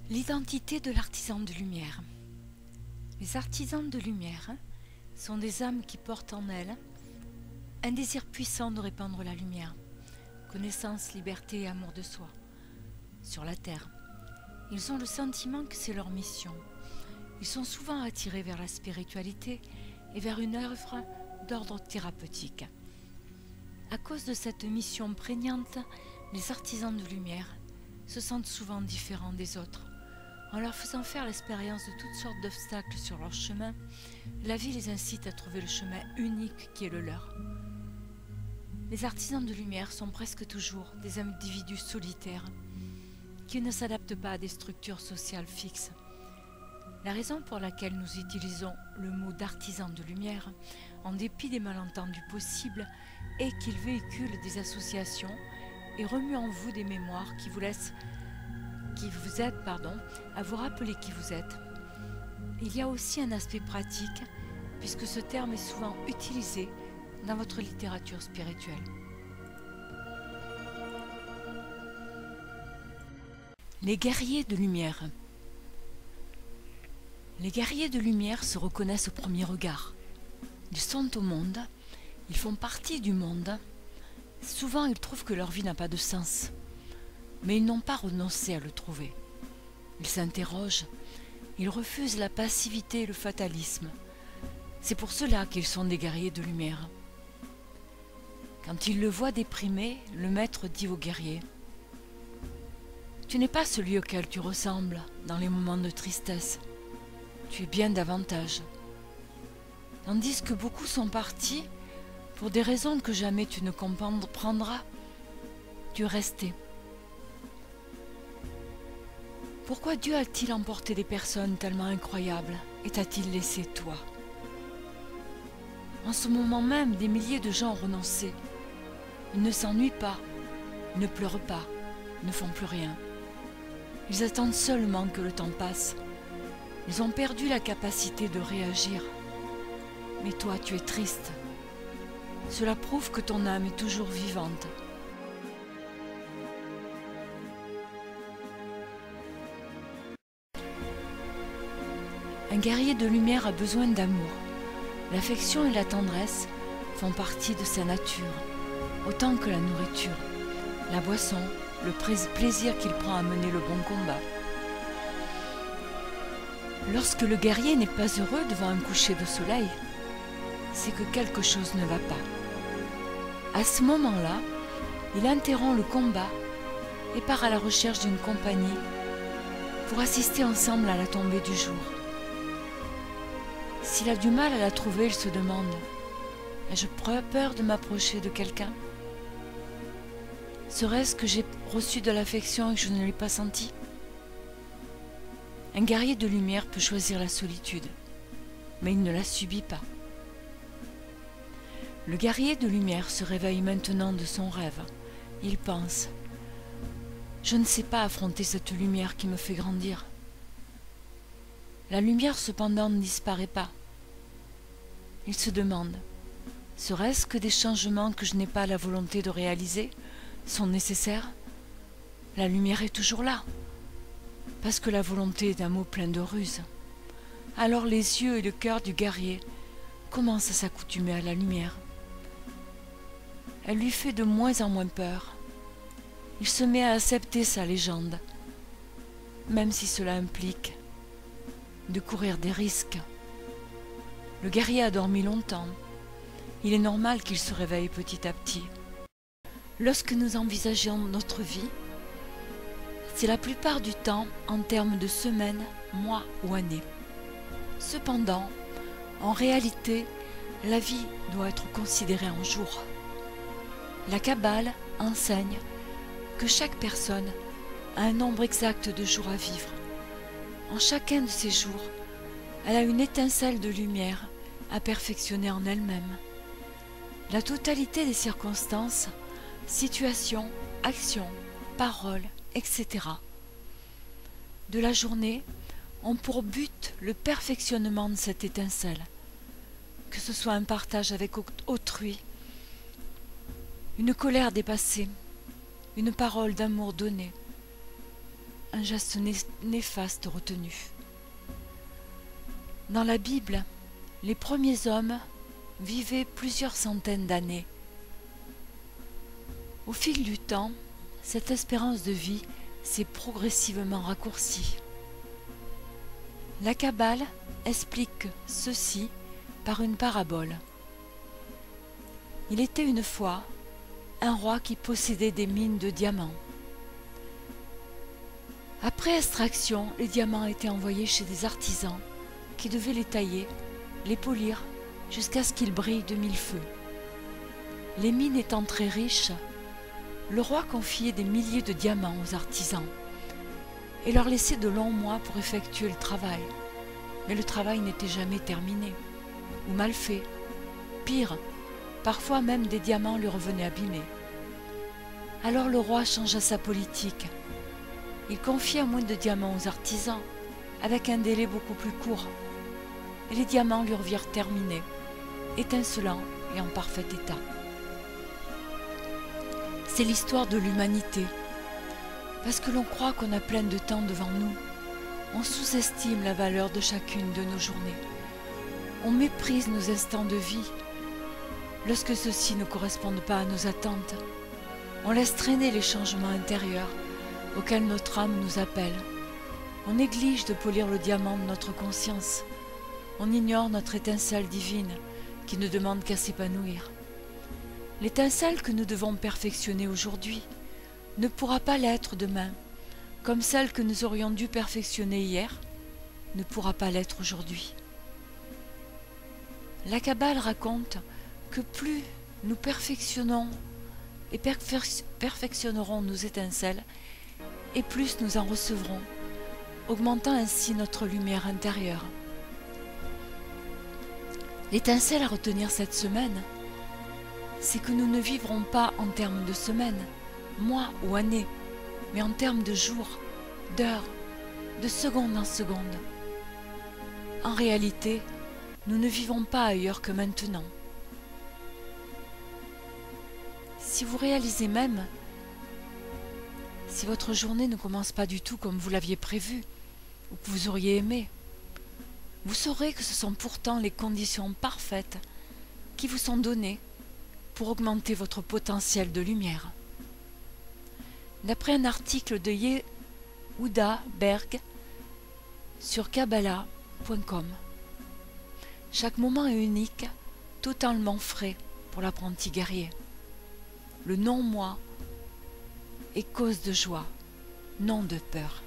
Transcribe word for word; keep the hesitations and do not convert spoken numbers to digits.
L'identité de l'artisan de lumière. Les artisans de lumière sont des âmes qui portent en elles un désir puissant de répandre la lumière, connaissance, liberté et amour de soi sur la terre. Ils ont le sentiment que c'est leur mission. Ils sont souvent attirés vers la spiritualité et vers une œuvre d'ordre thérapeutique. À cause de cette mission prégnante, les artisans de lumière se sentent souvent différents des autres. En leur faisant faire l'expérience de toutes sortes d'obstacles sur leur chemin, la vie les incite à trouver le chemin unique qui est le leur. Les artisans de lumière sont presque toujours des individus solitaires qui ne s'adaptent pas à des structures sociales fixes. La raison pour laquelle nous utilisons le mot d'artisan de lumière, en dépit des malentendus possibles, est qu'il véhicule des associations et remue en vous des mémoires qui vous laissent qui vous aident pardon, à vous rappeler qui vous êtes. Il y a aussi un aspect pratique, puisque ce terme est souvent utilisé dans votre littérature spirituelle. Les guerriers de lumière. Les guerriers de lumière se reconnaissent au premier regard. Ils sont au monde, ils font partie du monde. Souvent, ils trouvent que leur vie n'a pas de sens. Mais ils n'ont pas renoncé à le trouver. Ils s'interrogent, ils refusent la passivité et le fatalisme. C'est pour cela qu'ils sont des guerriers de lumière. Quand ils le voient déprimé, le maître dit au guerrier : « Tu n'es pas celui auquel tu ressembles dans les moments de tristesse. Tu es bien davantage. » Tandis que beaucoup sont partis, pour des raisons que jamais tu ne comprendras, tu es resté. Pourquoi Dieu a-t-il emporté des personnes tellement incroyables et t'a-t-il laissé toi? En ce moment même, des milliers de gens ont renoncé. Ils ne s'ennuient pas, ils ne pleurent pas, ne font plus rien. Ils attendent seulement que le temps passe. Ils ont perdu la capacité de réagir. Mais toi, tu es triste. Cela prouve que ton âme est toujours vivante. Un guerrier de lumière a besoin d'amour. L'affection et la tendresse font partie de sa nature, autant que la nourriture, la boisson, le plaisir qu'il prend à mener le bon combat. Lorsque le guerrier n'est pas heureux devant un coucher de soleil, c'est que quelque chose ne va pas. À ce moment-là, il interrompt le combat et part à la recherche d'une compagnie pour assister ensemble à la tombée du jour. S'il a du mal à la trouver, il se demande : ai-je peur de m'approcher de quelqu'un? Serait-ce que j'ai reçu de l'affection et que je ne l'ai pas sentie? Un guerrier de lumière peut choisir la solitude, mais il ne la subit pas. Le guerrier de lumière se réveille maintenant de son rêve. Il pense : je ne sais pas affronter cette lumière qui me fait grandir. La lumière cependant ne disparaît pas. Il se demande : serait-ce que des changements que je n'ai pas la volonté de réaliser sont nécessaires? La lumière est toujours là, parce que la volonté est un mot plein de ruse. Alors les yeux et le cœur du guerrier commencent à s'accoutumer à la lumière. Elle lui fait de moins en moins peur. Il se met à accepter sa légende, même si cela implique de courir des risques. Le guerrier a dormi longtemps. Il est normal qu'il se réveille petit à petit. Lorsque nous envisageons notre vie, c'est la plupart du temps en termes de semaines, mois ou années. Cependant, en réalité, la vie doit être considérée en jours. La Kabbale enseigne que chaque personne a un nombre exact de jours à vivre. En chacun de ces jours, elle a une étincelle de lumière à perfectionner en elle-même. La totalité des circonstances, situations, actions, paroles, et cetera de la journée ont pour but le perfectionnement de cette étincelle, que ce soit un partage avec autrui, une colère dépassée, une parole d'amour donnée, un geste né néfaste retenu. Dans la Bible, les premiers hommes vivaient plusieurs centaines d'années. Au fil du temps, cette espérance de vie s'est progressivement raccourcie. La Kabbale explique ceci par une parabole. Il était une fois un roi qui possédait des mines de diamants. Après extraction, les diamants étaient envoyés chez des artisans qui devaient les tailler, les polir, jusqu'à ce qu'ils brillent de mille feux. Les mines étant très riches, le roi confiait des milliers de diamants aux artisans et leur laissait de longs mois pour effectuer le travail. Mais le travail n'était jamais terminé, ou mal fait. Pire, parfois même des diamants lui revenaient abîmés. Alors le roi changea sa politique. Il confia moins de diamants aux artisans, avec un délai beaucoup plus court. Et les diamants lui revirent terminés, étincelants et en parfait état. C'est l'histoire de l'humanité. Parce que l'on croit qu'on a plein de temps devant nous, on sous-estime la valeur de chacune de nos journées. On méprise nos instants de vie. Lorsque ceux-ci ne correspondent pas à nos attentes, on laisse traîner les changements intérieurs auxquels notre âme nous appelle. On néglige de polir le diamant de notre conscience. On ignore notre étincelle divine qui ne demande qu'à s'épanouir. L'étincelle que nous devons perfectionner aujourd'hui ne pourra pas l'être demain, comme celle que nous aurions dû perfectionner hier ne pourra pas l'être aujourd'hui. La Kabbale raconte que plus nous perfectionnons et perfectionnerons nos étincelles, et plus nous en recevrons, augmentant ainsi notre lumière intérieure. L'étincelle à retenir cette semaine, c'est que nous ne vivrons pas en termes de semaines, mois ou années, mais en termes de jours, d'heures, de seconde en seconde. En réalité, nous ne vivons pas ailleurs que maintenant. Si vous réalisez même, si votre journée ne commence pas du tout comme vous l'aviez prévu, ou que vous auriez aimé, vous saurez que ce sont pourtant les conditions parfaites qui vous sont données pour augmenter votre potentiel de lumière. D'après un article de Yehuda Berg sur Kabbalah point com, chaque moment est unique, totalement frais pour l'apprenti guerrier. Le non-moi est cause de joie, non de peur.